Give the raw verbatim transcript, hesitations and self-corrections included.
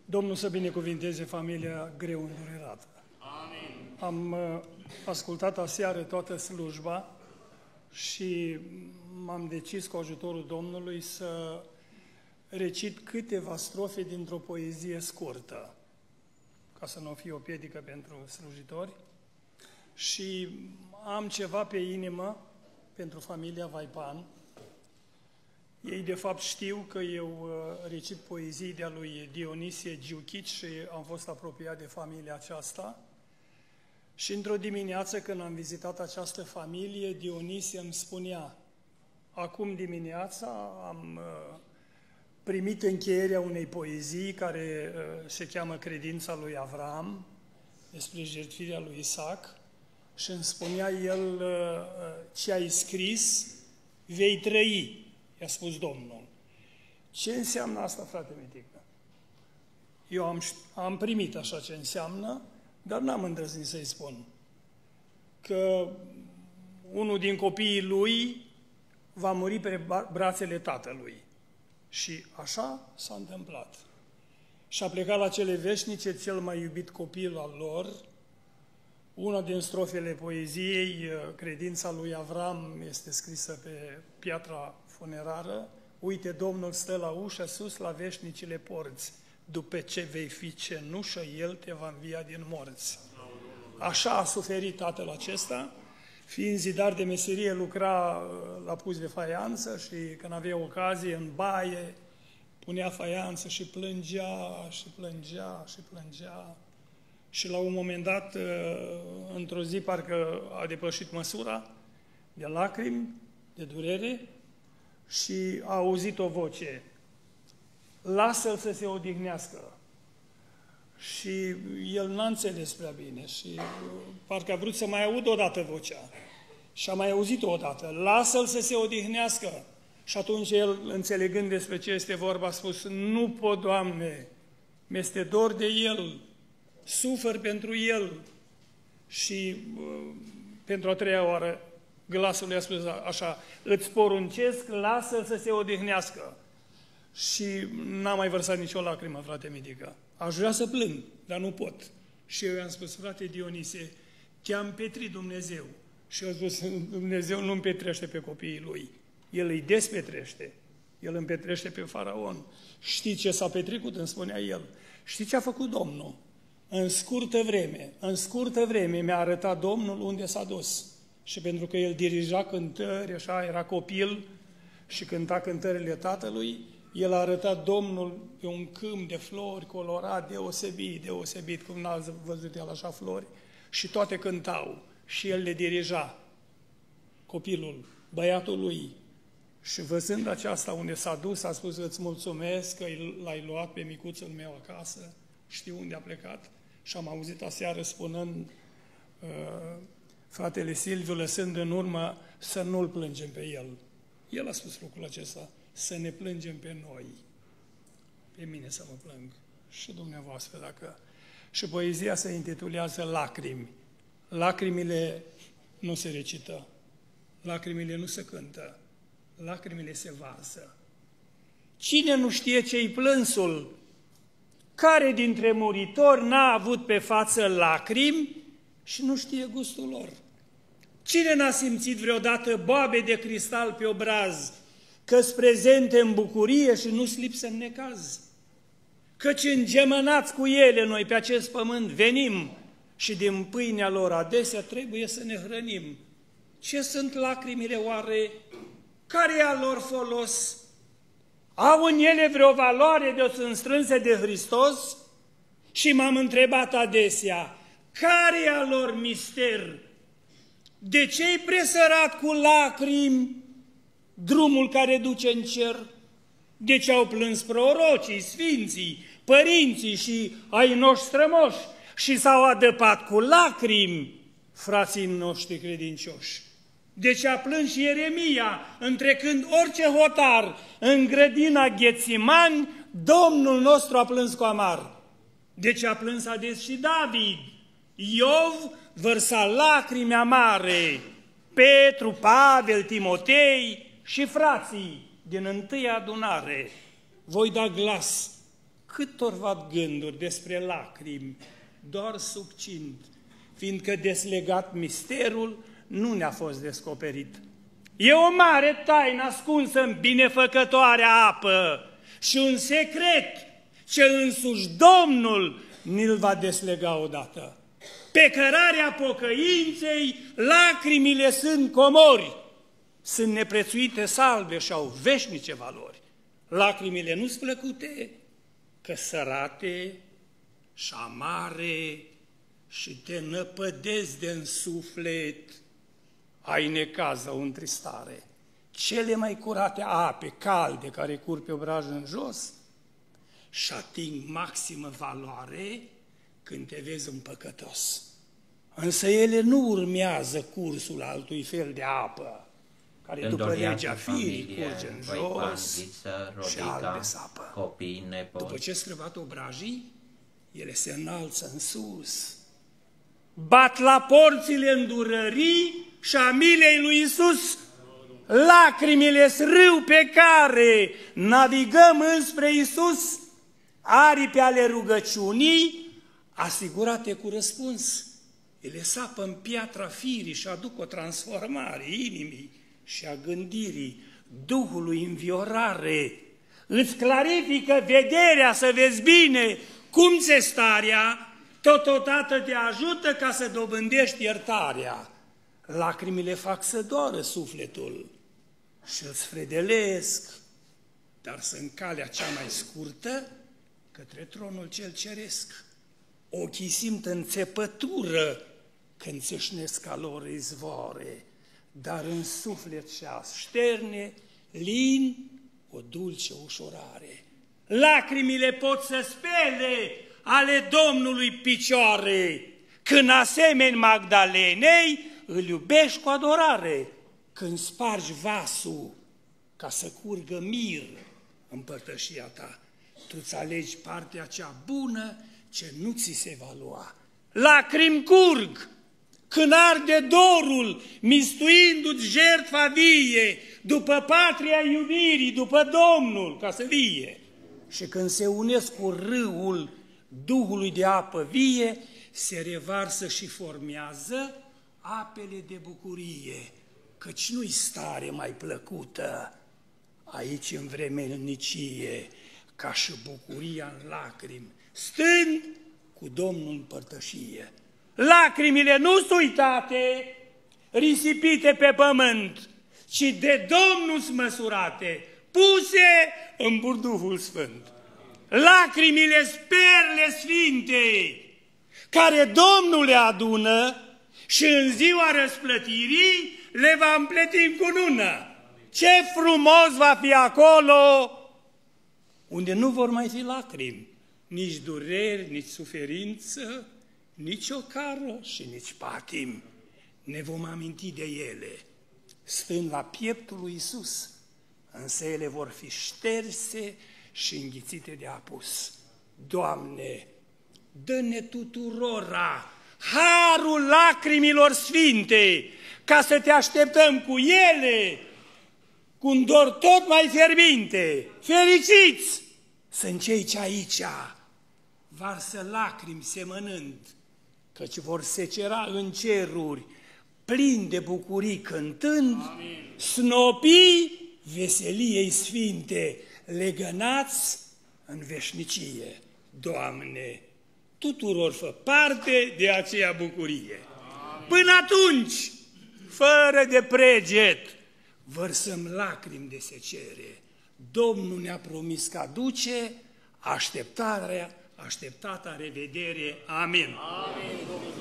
Domnul să binecuvinteze familia greu îndurerată. Amin. Am uh, ascultat aseară toată slujba și m-am decis cu ajutorul Domnului să recit câteva strofe dintr-o poezie scurtă, ca să nu fie o piedică pentru slujitori. Și am ceva pe inimă pentru familia Vaipan. Ei, de fapt, știu că eu recit poezii de-a lui Dionisie Giuchici și am fost apropiat de familia aceasta. Și într-o dimineață, când am vizitat această familie, Dionisie îmi spunea: acum dimineața am primit încheierea unei poezii care se cheamă Credința lui Avram, despre jertfirea lui Isaac, și îmi spunea el: ce ai scris, vei trăi, i-a spus Domnul. Ce înseamnă asta, frate Mitică? Eu am, am primit așa ce înseamnă, dar n-am îndrăznit să-i spun că unul din copiii lui va muri pe brațele tatălui. Și așa s-a întâmplat. Și a plecat la cele veșnice cel mai iubit copil al lor. Una din strofele poeziei, Credința lui Avram, este scrisă pe piatra funerară: uite, Domnul stă la ușă, sus la veșnicile porți, după ce vei fi cenușă, El te va învia din morți. Așa a suferit tatăl acesta, fiind zidar de meserie, lucra la pus de faianță și când avea ocazie în baie, punea faianță și plângea și plângea și plângea. Și la un moment dat, într-o zi, parcă a depășit măsura de lacrimi, de durere, și a auzit o voce: lasă-l să se odihnească. Și el n-a înțeles prea bine și parcă a vrut să mai audă odată vocea. Și a mai auzit-o odată: lasă-l să se odihnească. Și atunci el, înțelegând despre ce este vorba, a spus: nu pot, Doamne, mi-este dor de el, sufăr pentru el. Și uh, pentru a treia oară glasul i-a spus așa: îți poruncesc, lasă-l să se odihnească. Și n-a mai vărsat nicio lacrimă, frate Mitică. Aș vrea să plâng, dar nu pot. Și eu i-am spus: frate Dionisie, te-am petrit Dumnezeu. Și eu am spus: Dumnezeu nu împetrește pe copiii lui, El îi despetrește. El împetrește pe faraon. Știi ce s-a petrecut? Îmi spunea el. Știi ce a făcut Domnul? În scurtă vreme, în scurtă vreme mi-a arătat Domnul unde s-a dus. Și pentru că el dirija cântări, așa, era copil și cânta cântările tatălui, el a arătat Domnul pe un câmp de flori colorat, deosebit, deosebit, cum n-a văzut el așa flori, și toate cântau. Și el le dirija, copilul, băiatul lui. Și văzând aceasta unde s-a dus, a spus: îți mulțumesc că l-ai luat pe micuțul meu acasă, știu unde a plecat. Și am auzit aseară spunând uh, fratele Silviu, lăsând în urmă, să nu-l plângem pe el. El a spus lucrul acesta: să ne plângem pe noi. Pe mine să mă plâng. Și dumneavoastră, dacă... Și poezia se intitulează Lacrimi. Lacrimile nu se recită, lacrimile nu se cântă, lacrimile se varsă. Cine nu știe ce-i plânsul? Care dintre muritori n-a avut pe față lacrimi și nu știe gustul lor? Cine n-a simțit vreodată boabe de cristal pe obraz, că-s prezente în bucurie și nu-s lipsă în necaz? Căci îngemănați cu ele noi pe acest pământ venim și din pâinea lor adesea trebuie să ne hrănim. Ce sunt lacrimile oare? Care e a lor folos? Au în ele vreo valoare de-o sunt strânse de Hristos? Și m-am întrebat adesea: care e a lor mister? De ce-i presărat cu lacrimi drumul care duce în cer? De ce au plâns prorocii, sfinții, părinții și ai noștri strămoși și s-au adăpat cu lacrimi frații noștri credincioși? De ce a plâns și Ieremia, întrecând orice hotar în grădina Ghețimani, Domnul nostru a plâns cu amar? De ce a plâns ades și David? Iov vărsa lacrimi amare, Petru, Pavel, Timotei și frații din întâia adunare. Voi da glas câtorva gânduri despre lacrimi, doar succint, fiindcă deslegat misterul nu ne-a fost descoperit. E o mare taină ascunsă în binefăcătoarea apă și un secret ce însuși Domnul ni-l va deslega odată. Pe cărarea pocăinței, lacrimile sunt comori, sunt neprețuite salve și au veșnice valori. Lacrimile nu-s plăcute, că sărate și amare și te năpădezi de-n suflet, ai necază o întristare. Cele mai curate ape calde care curg pe obraj în jos și ating maximă valoare când te vezi un păcătos. Însă ele nu urmează cursul altui fel de apă, care după legea firii curge în jos și albe sapă. Copii, nepoți. După ce scrăbat obrajii, ele se înalță în sus, bat la porțile îndurării și a milei lui Iisus. Lacrimile-s râu pe care navigăm înspre Iisus, aripi ale rugăciunii, asigurate cu răspuns. Ele sapă în piatra firii și aduc o transformare inimii și a gândirii, Duhului înviorare. Îți clarifică vederea să vezi bine cum ți-e starea, totodată te ajută ca să dobândești iertarea. Lacrimile fac să doară sufletul și îl sfredelesc, dar sunt calea cea mai scurtă către tronul cel ceresc. Ochii simt înțepătură când țâșnesc a lor izvoare, dar în suflet și așterne lin o dulce ușurare. Lacrimile pot să spele ale Domnului picioare, când asemeni Magdalenei îl iubești cu adorare, când spargi vasul ca să curgă mir în părtășia ta. Tu-ți alegi partea cea bună ce nu ți se va lua. Lacrimi curg când arde dorul, mistuindu-ți jertfa vie, după patria iubirii, după Domnul, ca să vie. Și când se unesc cu râul Duhului de apă vie, se revarsă și formează apele de bucurie, căci nu-i stare mai plăcută aici în vremelnicie, ca și bucuria în lacrimi, stând cu Domnul în părtășie. Lacrimile nu sunt uitate, risipite pe pământ, ci de Domnul-s măsurate, puse în burduhul sfânt. Lacrimile sperle sfinte, care Domnul le adună și în ziua răsplătirii le va împleti în cunună. Ce frumos va fi acolo, unde nu vor mai fi lacrimi, nici dureri, nici suferință, nici ocară și nici patim. Ne vom aminti de ele, stând la pieptul lui Iisus, însă ele vor fi șterse și înghițite de apus. Doamne, dă-ne tuturora harul lacrimilor sfinte, ca să te așteptăm cu ele, cu un dor tot mai fierbinte. Fericiți sunt cei ce aici varsă lacrimi semănând, căci vor secera în ceruri, plini de bucurii cântând, amin, snopii veseliei sfinte, legănați în veșnicie. Doamne, tuturor fă parte de aceea bucurie. Amin. Până atunci, fără de preget, vărsăm lacrimi de secere. Domnul ne-a promis că aduce așteptarea, așteptata revedere. Amin. Amin.